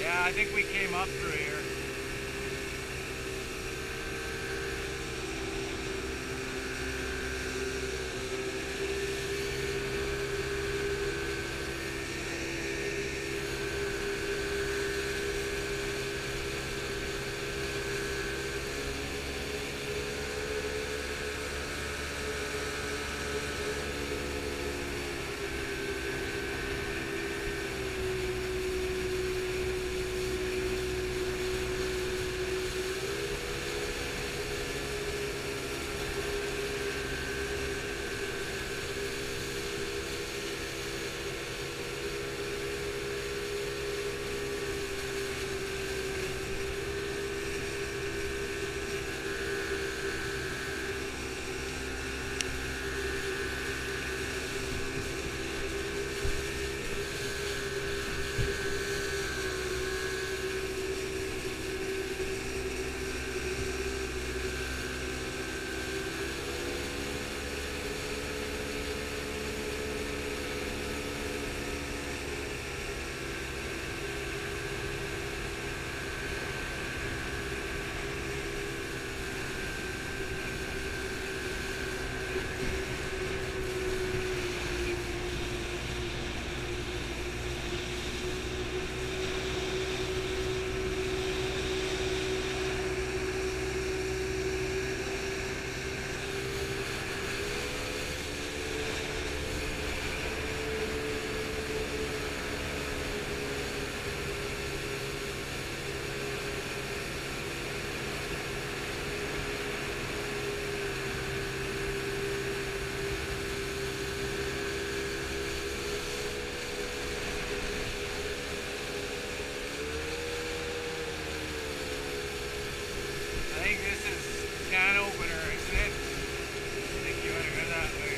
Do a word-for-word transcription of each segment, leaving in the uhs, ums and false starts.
Yeah, I think we came up through here. I think this is can opener, isn't it? I think you want to go that way.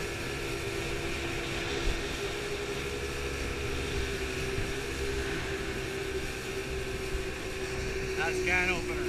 That's can opener.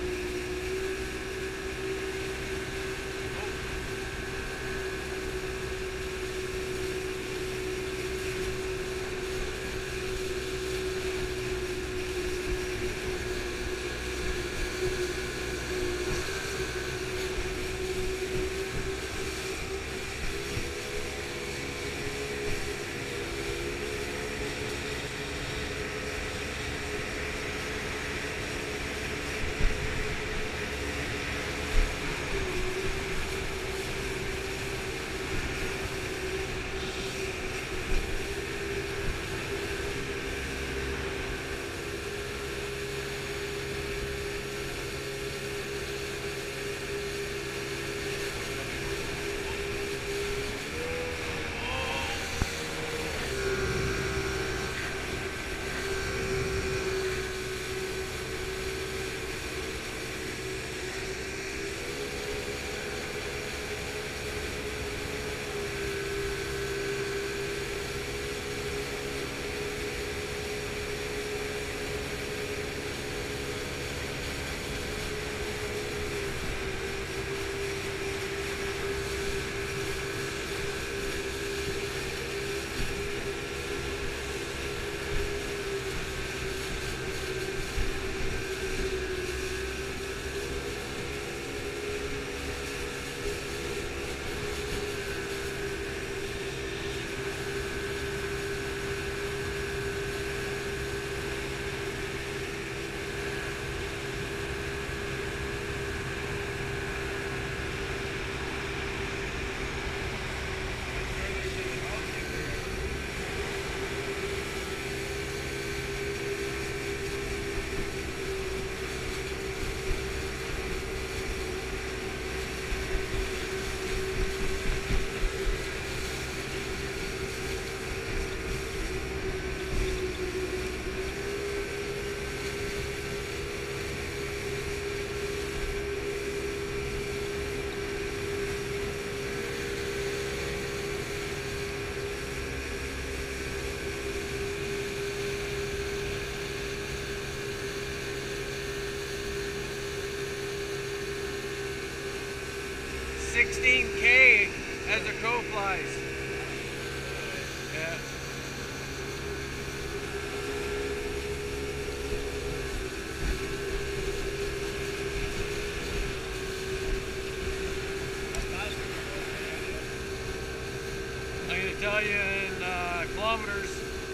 sixteen K as the crow flies. Yeah. you in uh, kilometers.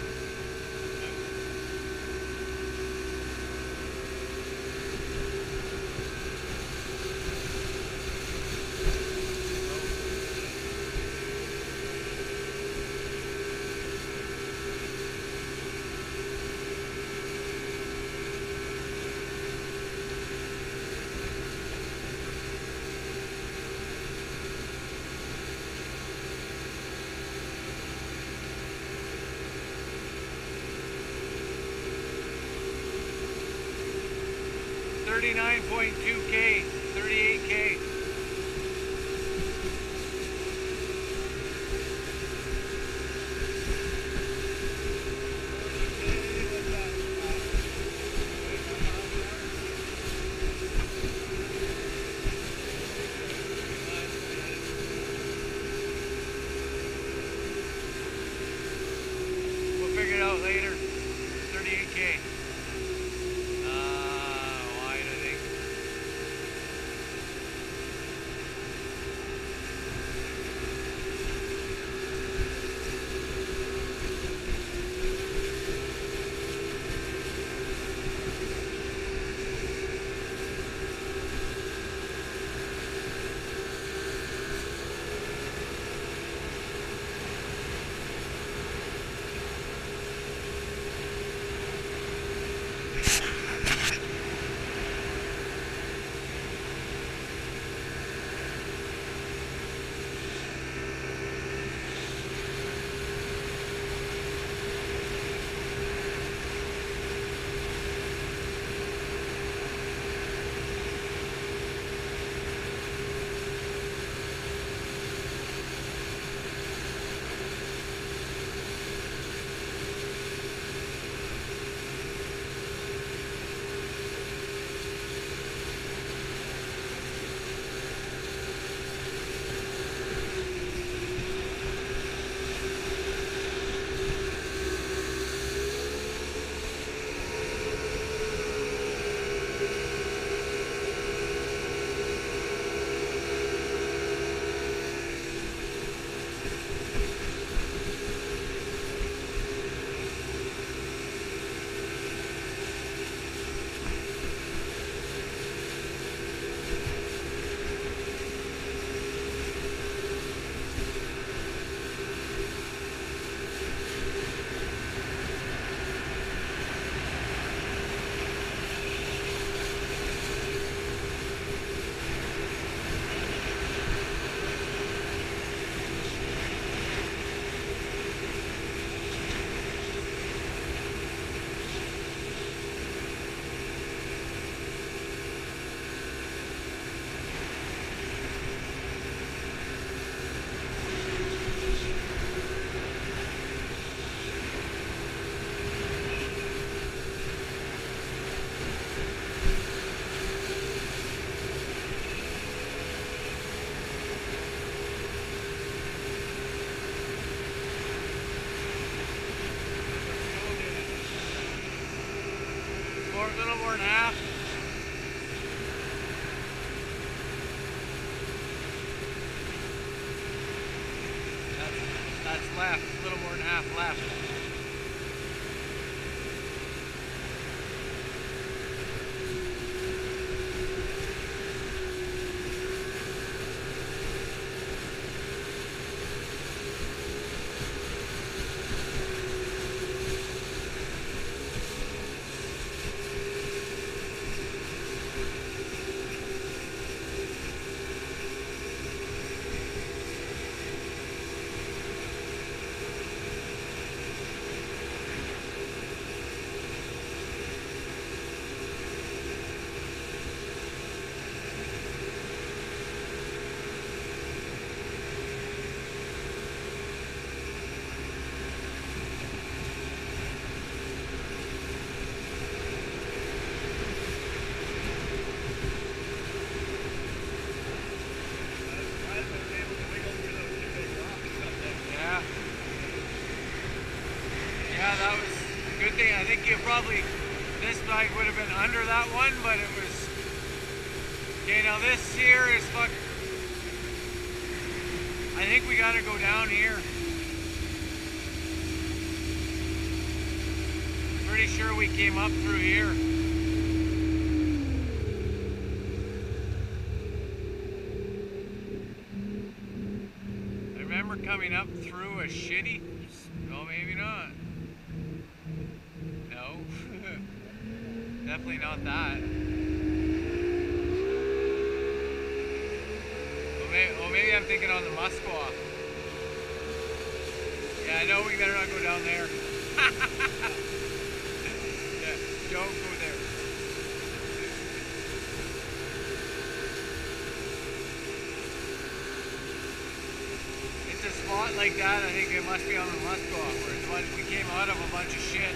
thirty-nine point two K, thirty-eight K. We'll figure it out later. thirty-eight K. A little more than half. That's, that's left, a little more than half left. Yeah, that was a good thing. I think you probably, this bike would have been under that one, but it was, okay, now this here is fuck, I think we gotta go down here. pretty sure we came up through here. I remember coming up through a shitty. No, maybe not. No. Definitely not that. Oh maybe, oh, maybe I'm thinking on the Musqueam. Yeah, I know we better not go down there. Yeah, don't go there. It's a spot like that, I think it must be on the Musqueam, where it's what we came out of a bunch of shit.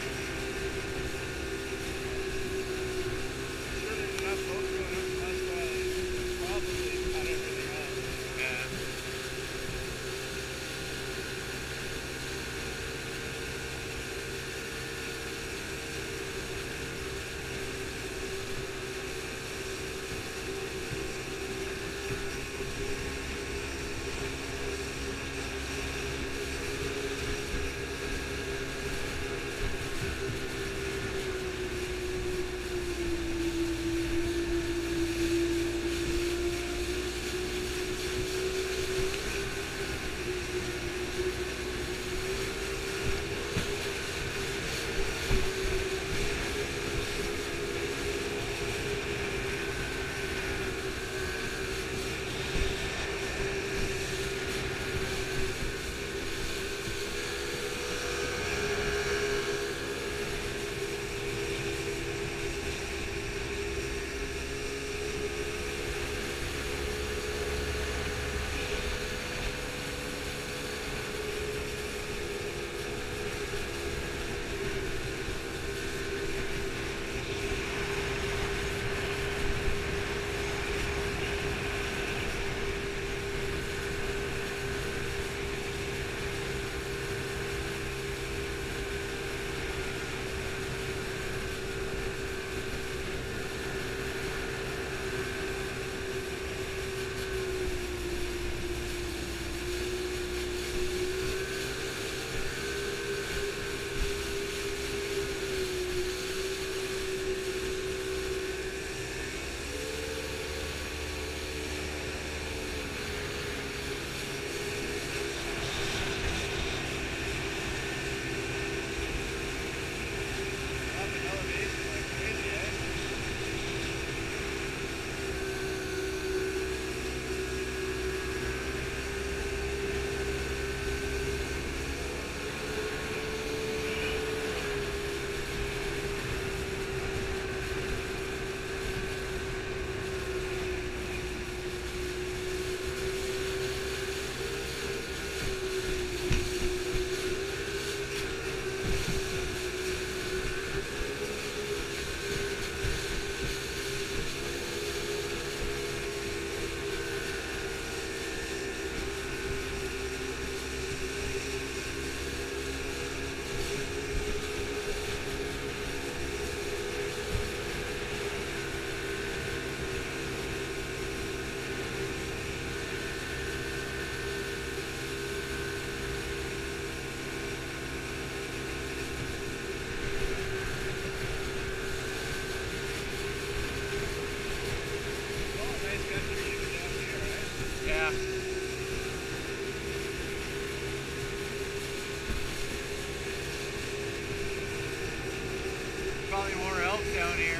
Probably more elk down here.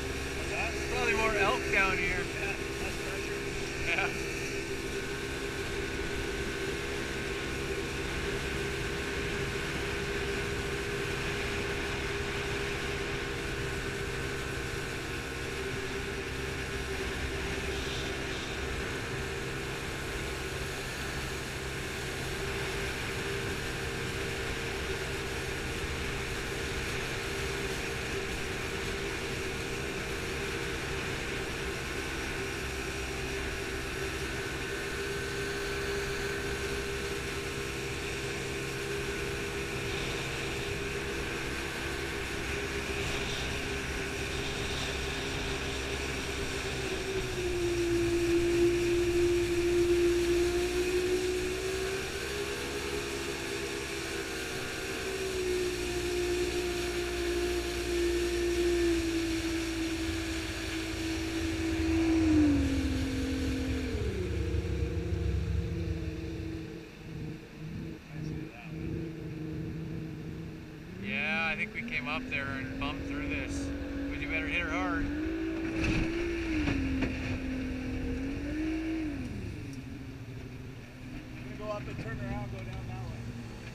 Probably more elk down here. Yeah, less pressure. Yeah. I think we came up there and bumped through this. But you better hit her hard. I'm gonna go up and turn around, go down that way.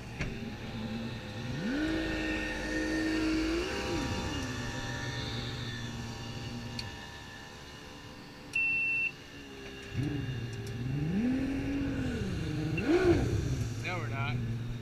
No, we're not.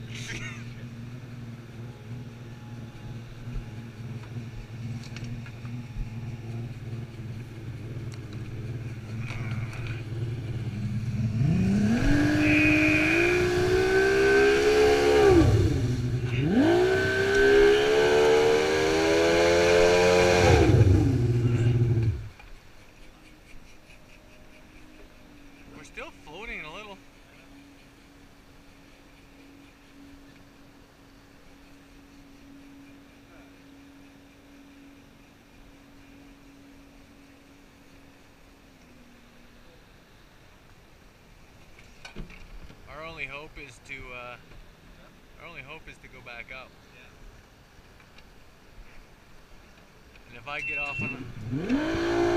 We're still floating a little. Our only hope is to uh, our only hope is to go back up. And if I get off on the